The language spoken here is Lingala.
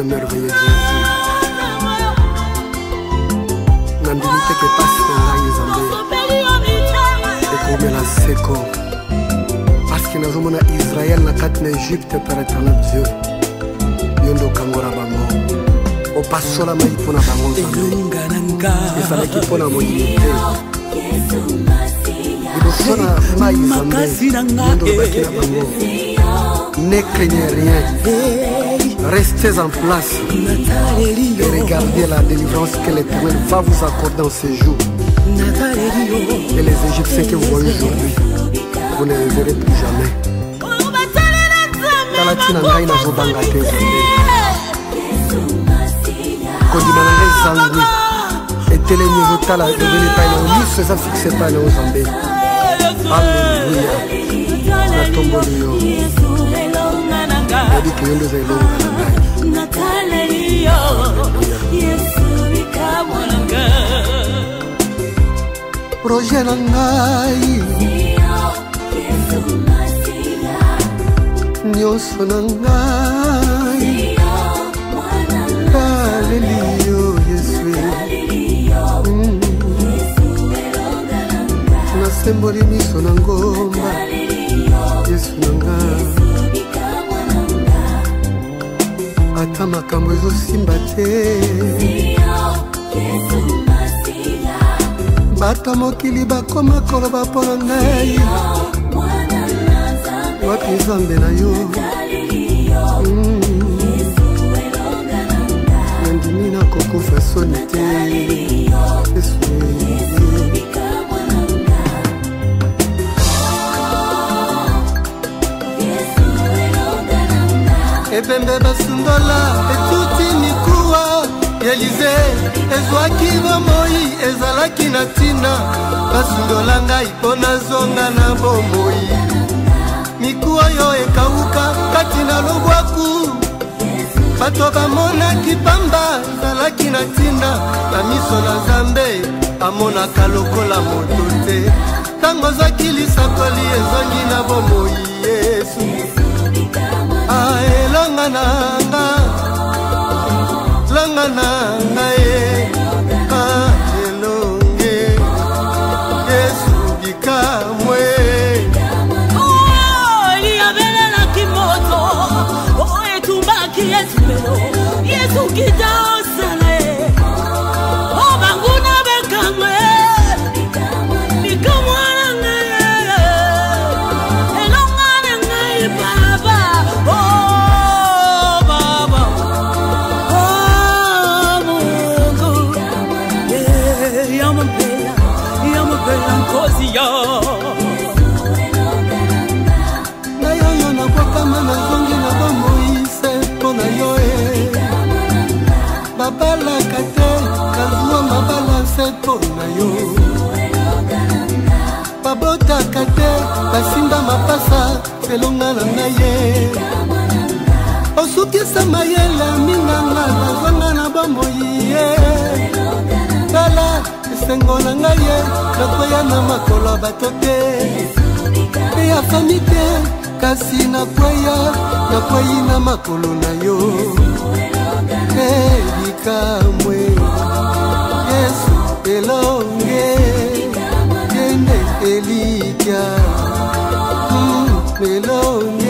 le merveilleux Jésus. Nandimite que passe dans les Zambé. Et comme la seko. Parce que nous avons Israël na katna Égypte par éternel Dieu. Yondo kangora bango. O passo la mai pona bango Zambé. Et ça l'équipe pona moyité. Sona mai Zambé. Yondo bakina bango. Ne craignez rien. Restez en place et regardez la délivrance que l'Éternel va vous accorder en ces jours. Et les Égyptiens que vous voyez aujourd'hui, vous ne les verrez plus jamais. Talatina ngai na zobanga te Kodimana zangu etele niveau tala devenu pas le lis ça fixe pas le Zambé. Alléluia. Na tombolio. Edi que yondo za ilonga na ngai. Yesu bikamwanga. Projet na ngai. Nyonso na ngai. Alléluia Yesu. Nasemboli miso na ngomba. Yesu na ngai. Ata makambo ezosimba te. Bato mokili bakoma koloba mpona ngai. Wapi Nzambe na yo? Nandimi nakokufa soni te. Ebembe basundola etuti mikuwa Elize ezwaki bomoi ezalaki na tina basundola ngai mpona zonga na bomoi mikuwa yo ekauka kati na lobwaku bato bamonaki pamba ezalaki na tina bamiso na Nzambe amonaka lokola moto te ntango ozwaki lisakoli ezongi na bomoi Yesu. Elonga nanga ye elonge Yesu bikamwe liabelela kimoto etumbaki Yesu melo Yesu kidaosale banguna bekamwe na yo nakwakama nazongi na bamoise mpona yo babalaka te nazwa mabala nse mpona yo babotaka te basimba mapasa selonga na ngai ye osukisa mayele minanga nazwanga na bamoi ye tala esengo na ngai ye nakoya na makolo ya bato te mpe ya fami te kasi nakwei na makolo na yo elikamwe Yesu elonge kende elikya elonge